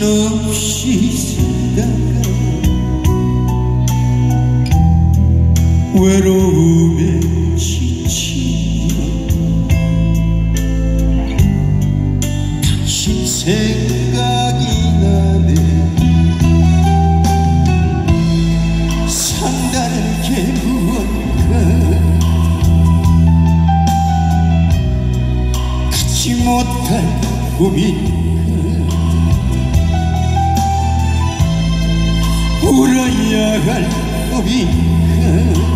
정신없이 살다가 외로움에 지치며 당신 생각이 나네. 산다는 게 무언가 갖지 못할 꿈인가. 울어야 할 꿈인가.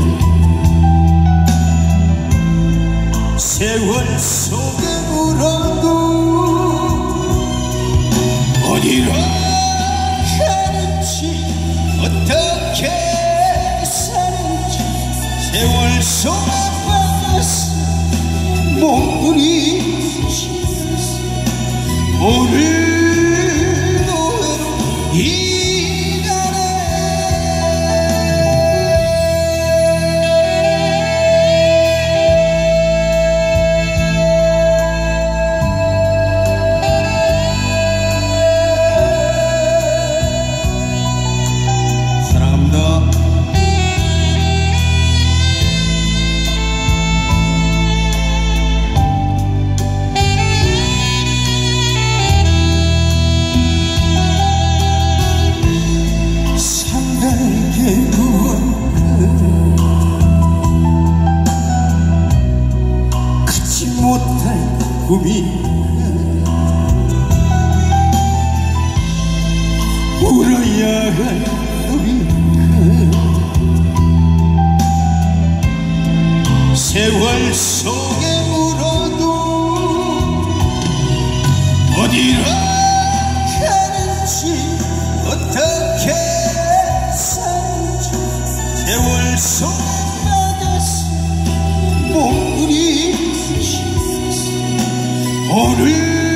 세월 속에 울어도 어디로 가는지 어떻게 사는지 세월 속에 빠져서 몸부림치면서 오늘도 외로이 갖지 못할 꿈인가. 울어야 할 꿈인가. 세월 속에 울어도 어디로 가는지 어떻게 세월 속에 빠져서 몸부림치면서 오늘